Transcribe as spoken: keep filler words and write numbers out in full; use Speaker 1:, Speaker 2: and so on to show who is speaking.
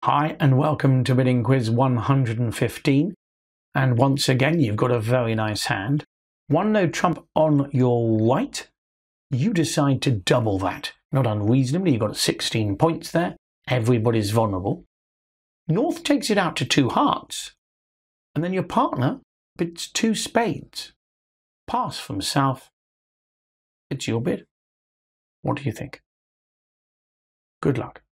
Speaker 1: Hi and welcome to Bidding Quiz one hundred fifteen, and once again you've got a very nice hand. One no trump on your right, you decide to double that. Not unreasonably, you've got sixteen points there, everybody's vulnerable. North takes it out to two hearts, and then your partner bids two spades. Pass from South, it's your bid. What do you think? Good luck.